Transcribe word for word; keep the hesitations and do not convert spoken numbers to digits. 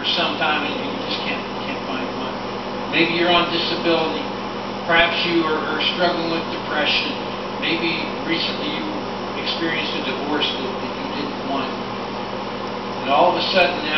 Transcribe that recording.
some time and you just can't can't find money. Maybe you're on disability. Perhaps you are, are struggling with depression. Maybe recently you experienced a divorce that, that you didn't want. And all of a sudden now